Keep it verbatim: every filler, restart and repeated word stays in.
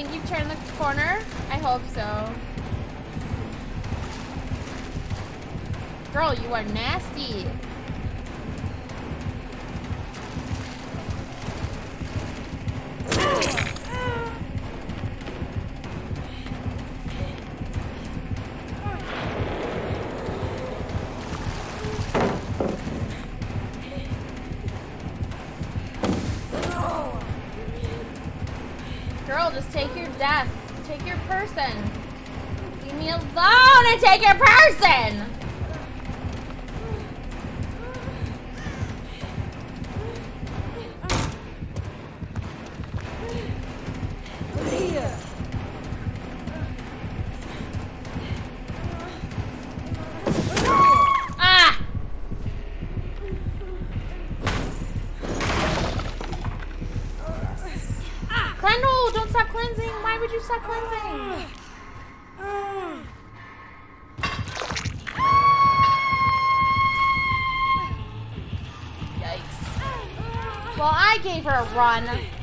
think you've turned the corner? I hope so. Girl, you are nasty. Girl, just take your death. Take your person. Leave me alone and take your person! Ah! Cleanse, no, don't stop cleansing. Why would you stop cleansing? Yikes. Well, I gave her a run.